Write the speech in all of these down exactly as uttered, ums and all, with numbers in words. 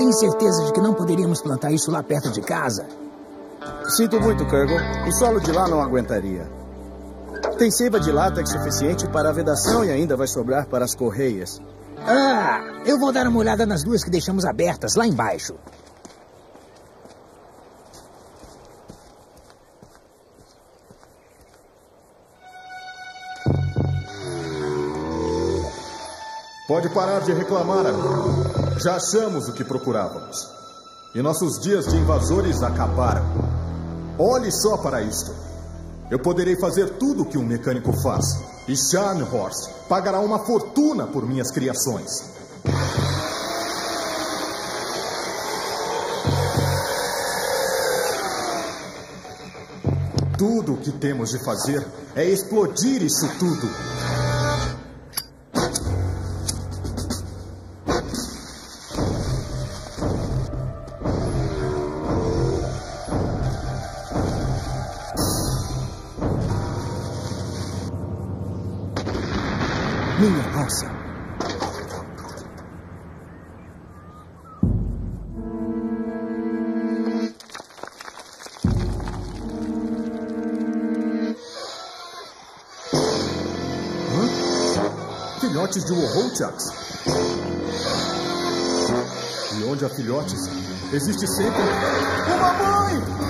Tem certeza de que não poderíamos plantar isso lá perto de casa? Sinto muito, Kurgle. O solo de lá não aguentaria. Tem seiva de látex suficiente para a vedação e ainda vai sobrar para as correias. Ah, eu vou dar uma olhada nas duas que deixamos abertas lá embaixo. Pode parar de reclamar agora. Já achamos o que procurávamos. E nossos dias de invasores acabaram. Olhe só para isto. Eu poderei fazer tudo o que um mecânico faz. E Scharnhorst pagará uma fortuna por minhas criações. Tudo o que temos de fazer é explodir isso tudo. Minha nossa. Hã? Filhotes de Woholtiaks. E onde há filhotes, existe sempre uma mãe!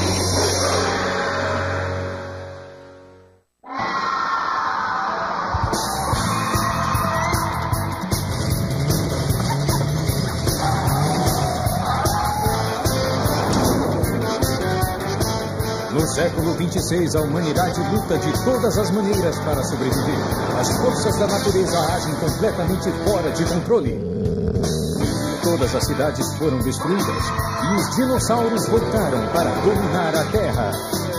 No século vinte e seis, a humanidade luta de todas as maneiras para sobreviver. As forças da natureza agem completamente fora de controle. Todas as cidades foram destruídas e os dinossauros voltaram para dominar a Terra.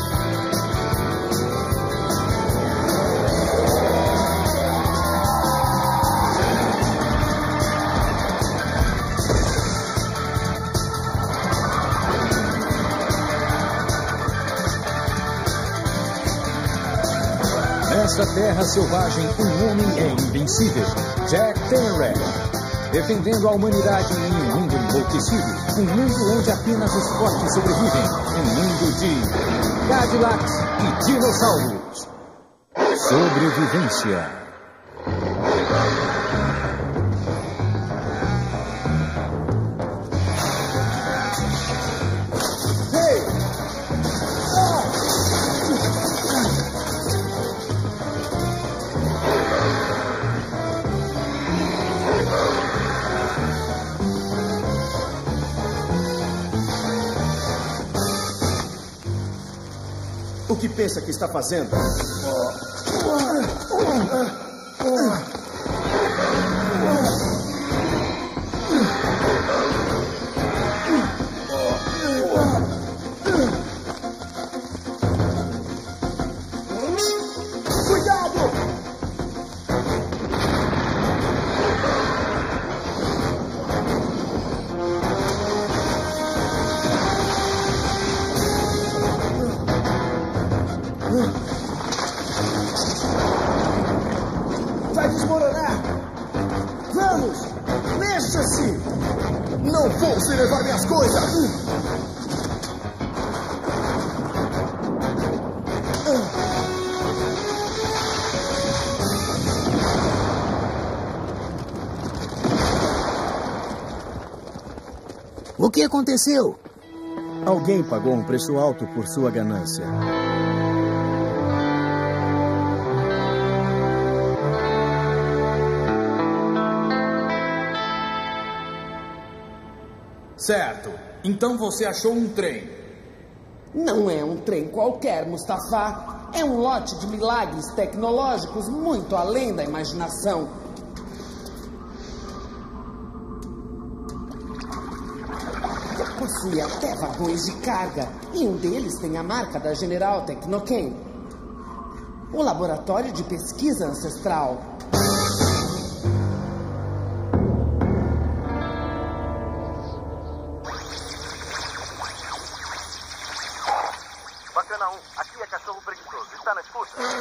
Nessa terra selvagem, um homem é invencível, Jack Tenrec, defendendo a humanidade em um mundo enlouquecido, um mundo onde apenas os fortes sobrevivem, um mundo de Cadillacs e dinossauros. Sobrevivência. O que pensa que está fazendo? Cuidado! Vai desmoronar! Vamos! Mexa-se! Não vou se levar minhas coisas! O que aconteceu? Alguém pagou um preço alto por sua ganância. Certo. Então você achou um trem. Não é um trem qualquer, Mustafa. É um lote de milagres tecnológicos muito além da imaginação. Possui até vagões de carga. E um deles tem a marca da General Tecnochem. O laboratório de pesquisa ancestral. Bacana um, aqui é Cachorro Preguiçoso. Está na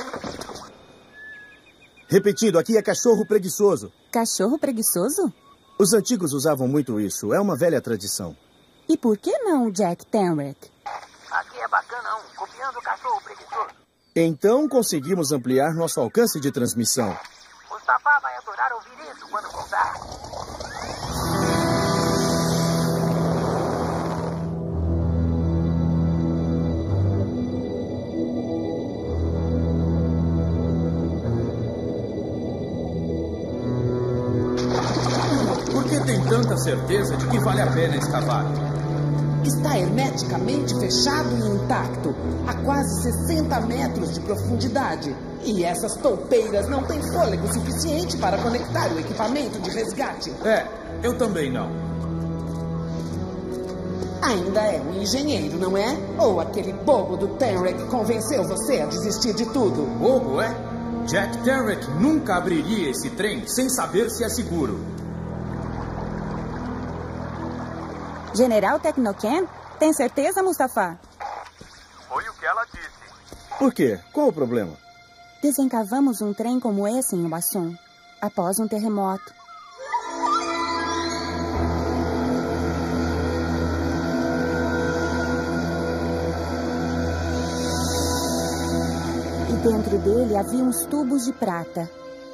escuta? Repetindo, aqui é Cachorro Preguiçoso. Cachorro preguiçoso? Os antigos usavam muito isso. É uma velha tradição. E por que não, Jack Tenrec? Aqui é bacanão, copiando o cachorro preguiçoso. Então conseguimos ampliar nosso alcance de transmissão. Mustafa vai adorar ouvir isso quando voltar. Por que tem tanta certeza de que vale a pena escavar? Está hermeticamente fechado e intacto, a quase sessenta metros de profundidade. E essas toupeiras não têm fôlego suficiente para conectar o equipamento de resgate. É, eu também não. Ainda é um engenheiro, não é? Ou aquele bobo do Tenrec convenceu você a desistir de tudo? Bobo, é? Jack Tenrec nunca abriria esse trem sem saber se é seguro. General Tecnocan? Tem certeza, Mustafa? Foi o que ela disse. Por quê? Qual o problema? Desencavamos um trem como esse em Uasun, após um terremoto. E dentro dele havia uns tubos de prata.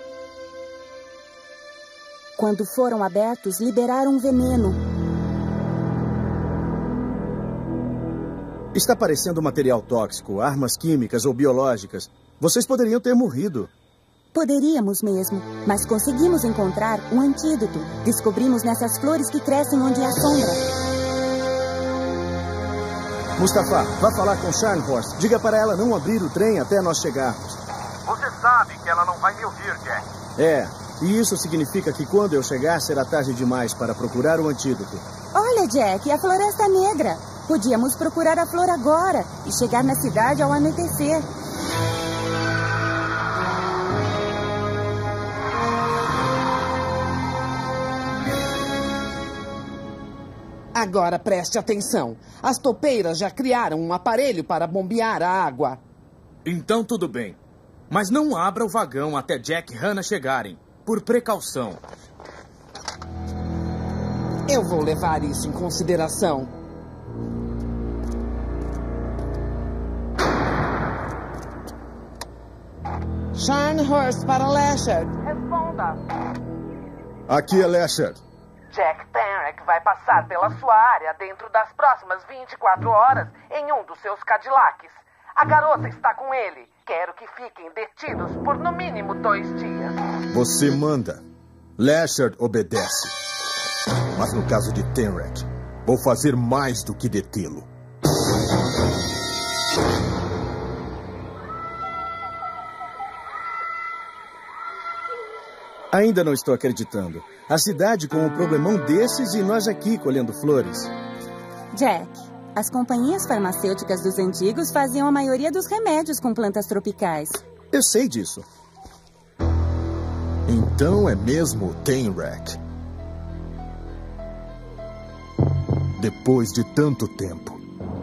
Quando foram abertos, liberaram um veneno. Está parecendo material tóxico, armas químicas ou biológicas. Vocês poderiam ter morrido. Poderíamos mesmo, mas conseguimos encontrar um antídoto. Descobrimos nessas flores que crescem onde há sombra. Mustafa, vá falar com Scharnhorst. Diga para ela não abrir o trem até nós chegarmos. Você sabe que ela não vai me ouvir, Jack. É, e isso significa que quando eu chegar será tarde demais para procurar o antídoto. Olha, Jack, a Floresta Negra. Podíamos procurar a flor agora e chegar na cidade ao anoitecer. Agora preste atenção. As toupeiras já criaram um aparelho para bombear a água. Então tudo bem. Mas não abra o vagão até Jack e Hannah chegarem. Por precaução. Eu vou levar isso em consideração. Scharnhorst para Lashard. Responda. Aqui é Lashard. Jack Tenrec vai passar pela sua área dentro das próximas vinte e quatro horas em um dos seus Cadillacs. A garota está com ele. Quero que fiquem detidos por no mínimo dois dias. Você manda. Lashard obedece. Mas no caso de Tenrec, vou fazer mais do que detê-lo. Ainda não estou acreditando. A cidade com um problemão desses e nós aqui colhendo flores. Jack, as companhias farmacêuticas dos antigos faziam a maioria dos remédios com plantas tropicais. Eu sei disso. Então é mesmo o Tenrec. Depois de tanto tempo.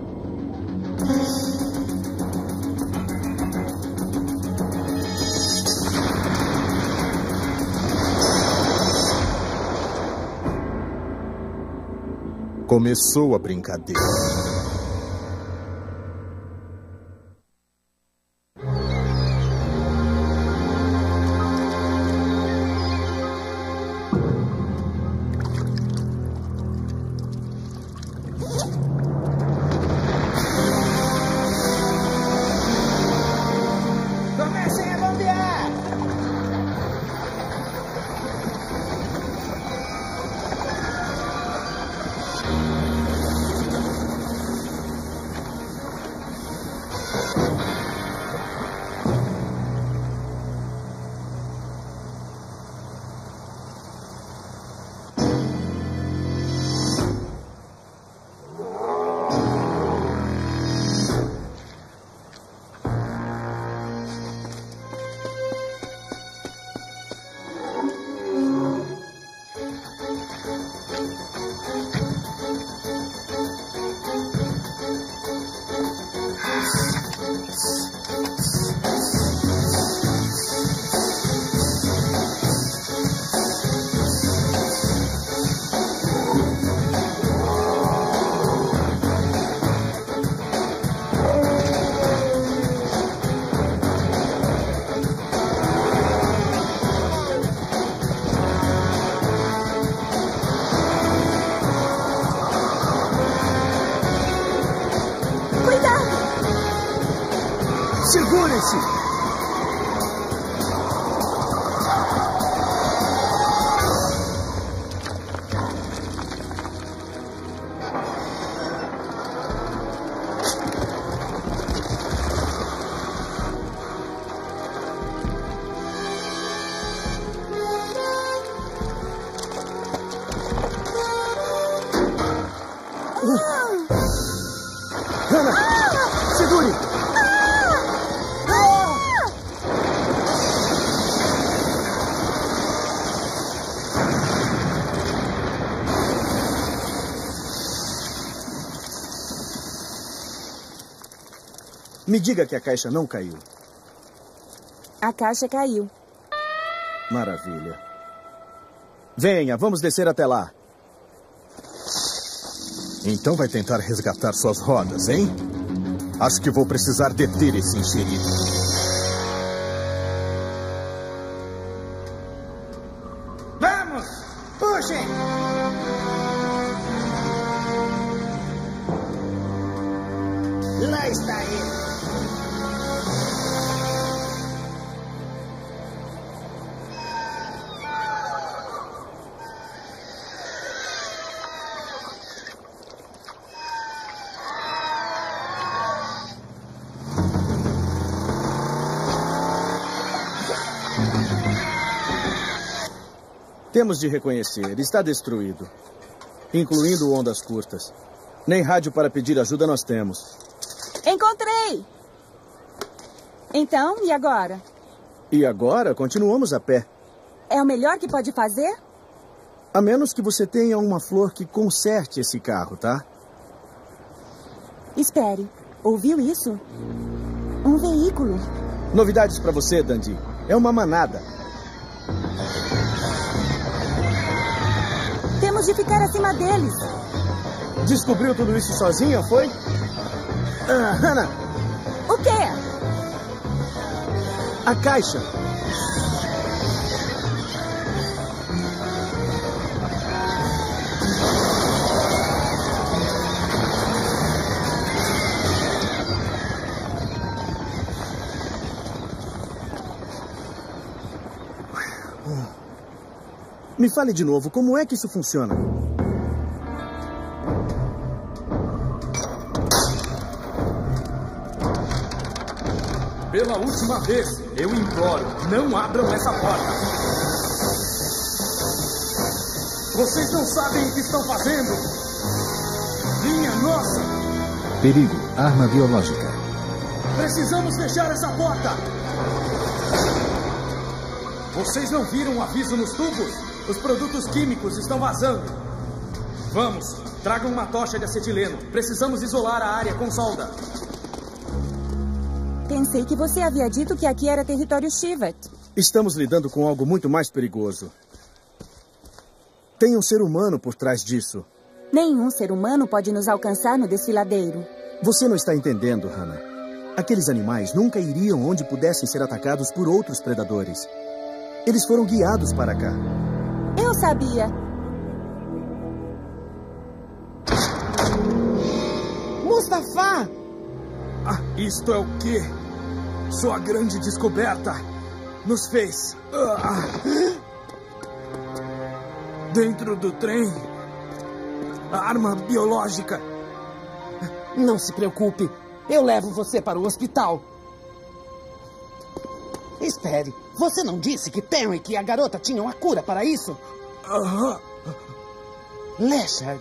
Começou a brincadeira. Comecem a bombear! Me diga que a caixa não caiu. A caixa caiu. Maravilha. Venha, vamos descer até lá. Então vai tentar resgatar suas rodas, hein? Acho que vou precisar deter esse enxerido. Vamos! Puxem! Lá está ele. Temos de reconhecer, está destruído. Incluindo ondas curtas. Nem rádio para pedir ajuda nós temos. Encontrei! Então, e agora? E agora, continuamos a pé. É o melhor que pode fazer? A menos que você tenha uma flor que conserte esse carro, tá? Espere. Ouviu isso? Um veículo. Novidades para você, Dundee. É uma manada. Temos de ficar acima deles. Descobriu tudo isso sozinha, foi? Ah, Hannah! O quê? A caixa. Me fale de novo, como é que isso funciona? Pela última vez, eu imploro, não abram essa porta. Vocês não sabem o que estão fazendo. Minha nossa! Perigo, arma biológica. Precisamos fechar essa porta. Vocês não viram o aviso nos tubos? Os produtos químicos estão vazando. Vamos, tragam uma tocha de acetileno. Precisamos isolar a área com solda. Pensei que você havia dito que aqui era território Shevat. Estamos lidando com algo muito mais perigoso. Tem um ser humano por trás disso. Nenhum ser humano pode nos alcançar no desfiladeiro. Você não está entendendo, Hannah. Aqueles animais nunca iriam onde pudessem ser atacados por outros predadores. Eles foram guiados para cá. Eu sabia. Mustafa! Ah, isto é o quê? Sua grande descoberta nos fez... Ah, dentro do trem... A arma biológica. Não se preocupe. Eu levo você para o hospital. Espere. Você não disse que Tenrick e a garota tinham a cura para isso? Aham. Lasher.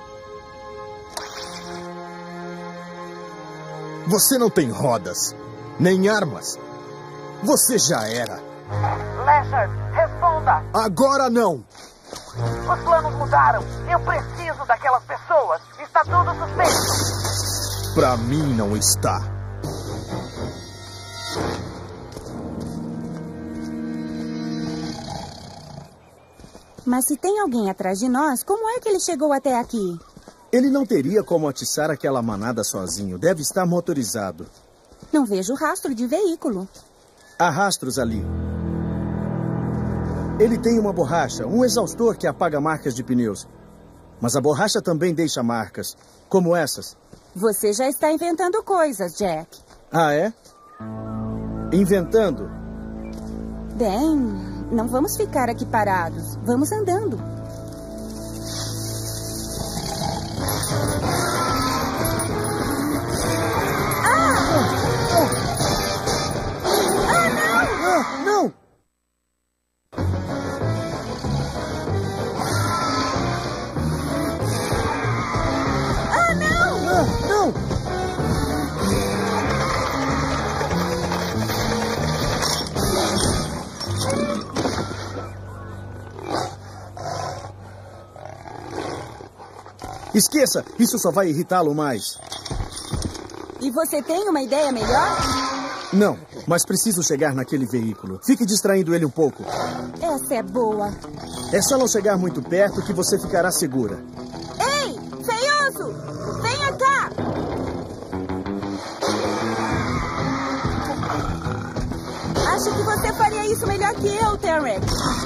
Você não tem rodas, nem armas. Você já era. Lasher, responda. Agora não. Os planos mudaram. Eu preciso daquelas pessoas. Está tudo suspenso. Pra mim não está. Mas se tem alguém atrás de nós, como é que ele chegou até aqui? Ele não teria como atiçar aquela manada sozinho. Deve estar motorizado. Não vejo rastro de veículo. Há rastros ali. Ele tem uma borracha, um exaustor que apaga marcas de pneus. Mas a borracha também deixa marcas, como essas. Você já está inventando coisas, Jack. Ah, é? Inventando? Bem, não vamos ficar aqui parados. Vamos andando. Ah, não! Ah, não! Ah, não! Esqueça! Isso só vai irritá-lo mais. E você tem uma ideia melhor? Não, mas preciso chegar naquele veículo. Fique distraindo ele um pouco. Essa é boa. É só não chegar muito perto que você ficará segura. Ei, feioso! Venha cá! Acho que você faria isso melhor que eu, T-Rex.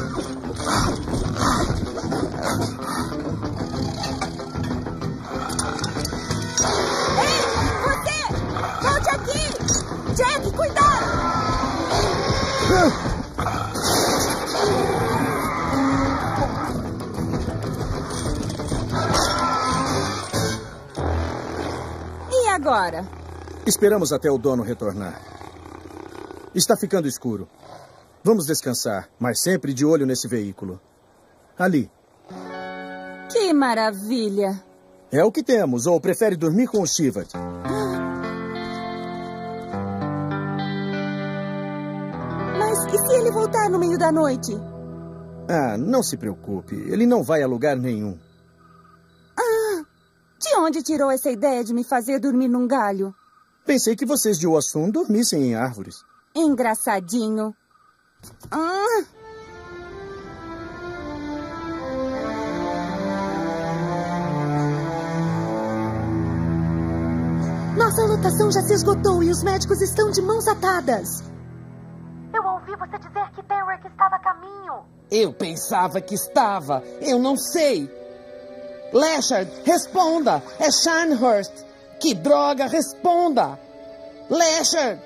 Ei, você! Volte aqui! Jack, cuidado! E agora? Esperamos até o dono retornar. Está ficando escuro. Vamos descansar, mas sempre de olho nesse veículo. Ali. Que maravilha! É o que temos, ou prefere dormir com o Shivat? Mas e se ele voltar no meio da noite? Ah, não se preocupe. Ele não vai a lugar nenhum. Ah, de onde tirou essa ideia de me fazer dormir num galho? Pensei que vocês de Oasun dormissem em árvores. Engraçadinho. Ah. Nossa lotação já se esgotou e os médicos estão de mãos atadas. Eu ouvi você dizer que T-Rex estava a caminho. Eu pensava que estava. Eu não sei. Lashard, responda. É Sharnhurst. Que droga, responda. Lashard.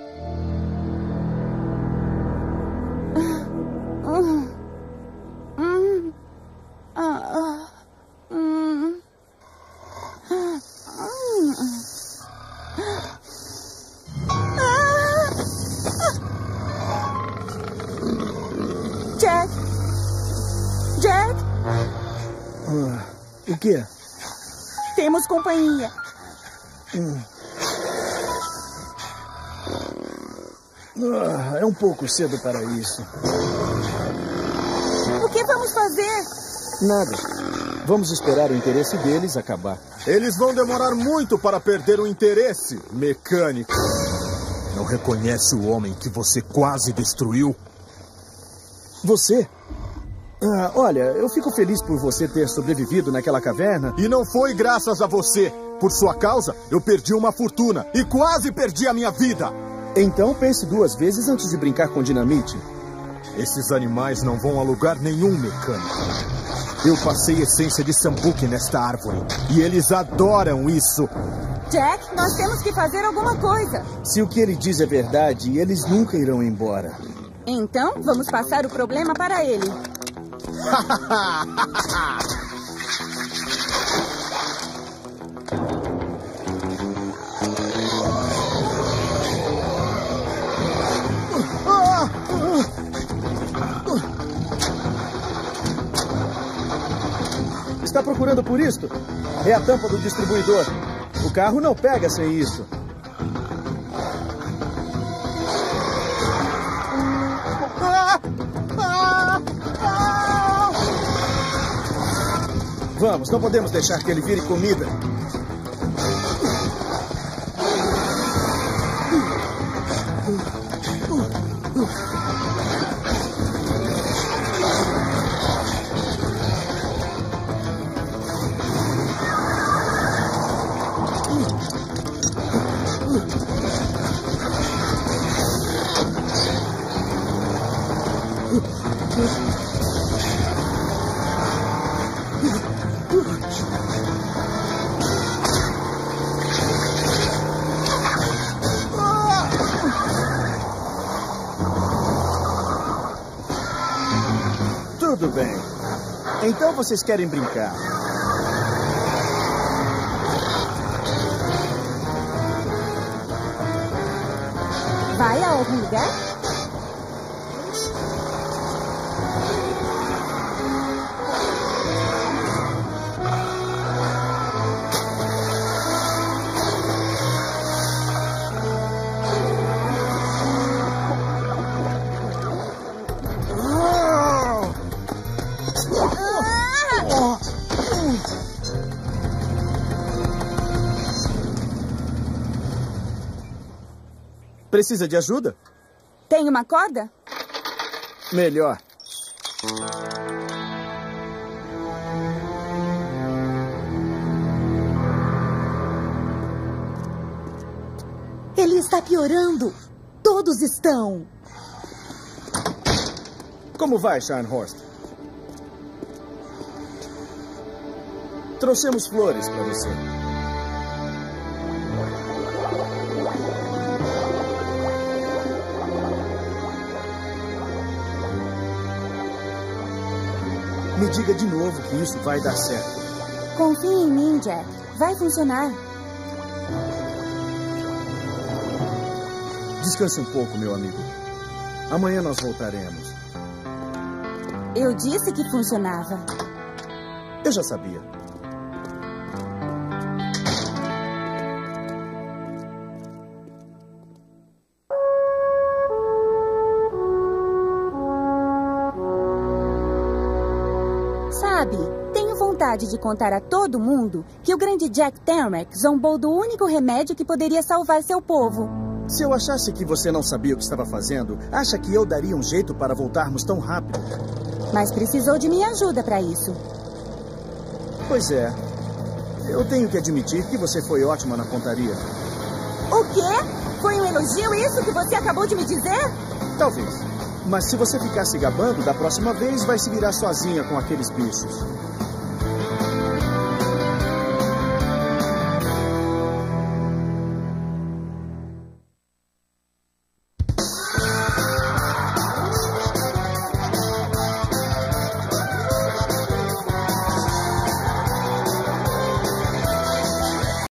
Jack? Jack? Ah, o quê? Temos companhia. Hum. Ah, é um pouco cedo para isso. O que vamos fazer? Nada. Vamos esperar o interesse deles acabar. Eles vão demorar muito para perder o interesse, mecânico. Não reconhece o homem que você quase destruiu? Você? Ah, olha, eu fico feliz por você ter sobrevivido naquela caverna. E não foi graças a você. Por sua causa, eu perdi uma fortuna e quase perdi a minha vida. Então pense duas vezes antes de brincar com dinamite. Esses animais não vão a lugar nenhum, mecânico. Eu passei essência de Sambuque nesta árvore e eles adoram isso. Jack, nós temos que fazer alguma coisa. Se o que ele diz é verdade, eles nunca irão embora. Então, vamos passar o problema para ele. Está procurando por isto? É a tampa do distribuidor. O carro não pega sem isso. Vamos, não podemos deixar que ele vire comida. Tudo bem. Então vocês querem brincar. Vai a algum lugar? Precisa de ajuda? Tem uma corda? Melhor. Ele está piorando. Todos estão. Como vai, Scharnhorst? Trouxemos flores para você. Me diga de novo que isso vai dar certo. Confie em mim, Jack. Vai funcionar. Descanse um pouco, meu amigo. Amanhã nós voltaremos. Eu disse que funcionava. Eu já sabia. Sabe, tenho vontade de contar a todo mundo que o grande Jack Tenreck zombou do único remédio que poderia salvar seu povo. Se eu achasse que você não sabia o que estava fazendo, acha que eu daria um jeito para voltarmos tão rápido? Mas precisou de minha ajuda para isso. Pois é. Eu tenho que admitir que você foi ótima na pontaria. O quê? Foi um elogio isso que você acabou de me dizer? Talvez. Mas se você ficar se gabando, da próxima vez vai se virar sozinha com aqueles bichos.